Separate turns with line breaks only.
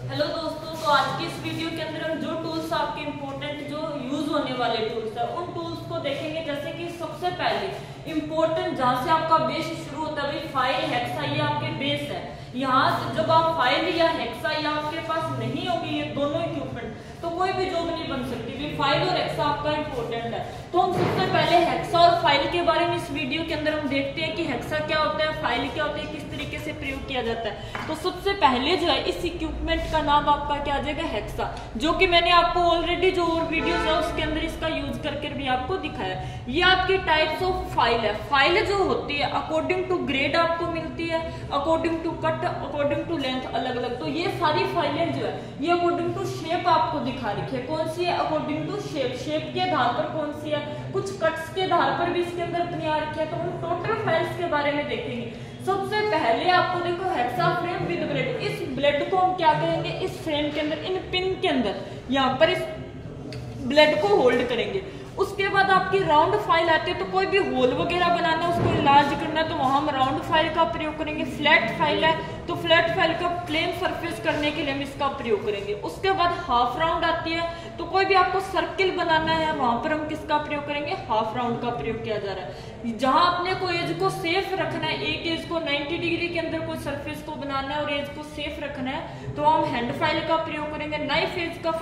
Hello दोस्तों, तो आज की इस वीडियो के अंदर हम जो टूल्स आपके इम्पोर्टेंट जो यूज होने वाले टूल्स है उन टूल्स को देखेंगे। जैसे कि सबसे पहले इम्पोर्टेंट जहाँ से आपका बेस शुरू होता है, भाई फाइल हेक्सा ये आपके बेस है। यहाँ से जब आप फाइल या हेक्सा या आपके पास नहीं होगी ये दोनों इक्विपमेंट, तो कोई भी जॉब नहीं बन सकती। भी फाइल और हेक्सा आपका इम्पोर्टेंट है। तो हम सबसे पहले हेक्सा और फाइल के बारे में इस वीडियो के अंदर हम देखते हैं कि हेक्सा क्या होता है, फाइल क्या होता है, किस तरीके से प्रयोग किया जाता है। तो सबसे पहले जो है इस इक्विपमेंट का नाम आपका क्या आ जाएगा, हेक्सा, जो कि मैंने आपको ऑलरेडी जो और वीडियोस है उसके अंदर इसका यूज करके भी आपको दिखाया। ये आपकी टाइप्स ऑफ फाइल है। फाइल जो होती है अकॉर्डिंग टू ग्रेड आपको मिलती है, according to cut, according to length अलग अलग। तो ये सारी फाइलें जो है ये अकॉर्डिंग टू शेप आपको दिखा रखी है। कौन सी है, अकॉर्डिंग टू शेप, शेप के आधार पर कौन सी है, कुछ कट्स के आधार पर भी इसके अंदर अपनी आ रखी है। तो हम टोटल फाइल्स के बारे में देखेंगे। सबसे पहले आपको देखो हेक्सा फ्रेम विद ब्लेड। इस ब्लेड को हम क्या करेंगे, इस फ्रेम के अंदर इन पिन के अंदर यहाँ पर इस ब्लेड को होल्ड करेंगे। उसके बाद आपकी राउंड फाइल आती है, तो कोई भी होल वगैरह बनाना है, उसको इलाज करना है, तो वहां हम राउंड फाइल का प्रयोग करेंगे। फ्लैट फाइल है तो फ्लैट फाइल का प्लेन सरफेस करने के लिए हम इसका प्रयोग करेंगे। उसके बाद हाफ राउंड आती है, तो कोई भी आपको सर्किल बनाना है वहां पर हम किसका प्रयोग करेंगे, हाफ राउंड का प्रयोग किया जा रहा है। जहां अपने को एज को सेफ रखना है, एक एज को 90 डिग्री के अंदर कोई सरफेस को बनाना है और एज को सेफ रखना है, तो हम हैंड फाइल का प्रयोग करेंगे। नाइफ एज का